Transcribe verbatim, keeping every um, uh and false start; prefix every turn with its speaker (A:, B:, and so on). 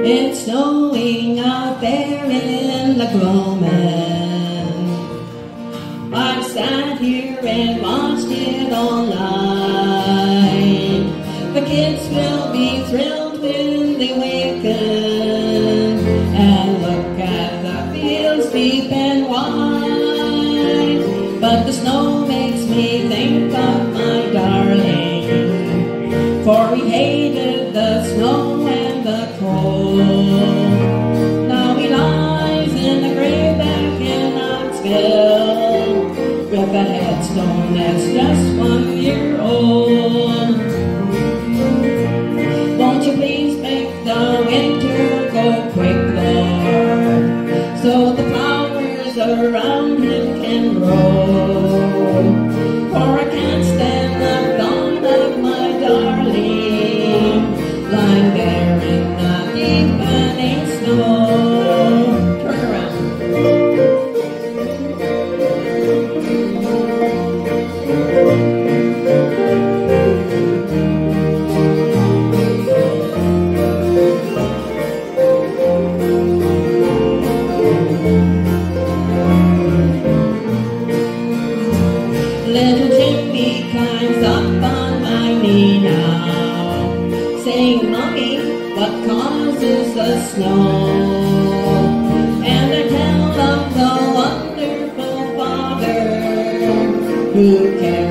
A: It's snowing out there in the gloaming. I've sat here and watched it all night. The kids will be thrilled when they waken and look at the fields deep and wide. But the snow makes me think of my darling, for he hated the snow and the cold. Now he lies in the grave back in Knoxville with a headstone that's just one year old. Won't you please make the winter go quick, Lord, so the flowers around him can grow? For I can't stand the thought of my darling lying there in the deepening snow. Turn around. Little Jimmy climbs up on my knee now, saying, "Mommy, what causes the snow?" And I tell of the wonderful Father who cares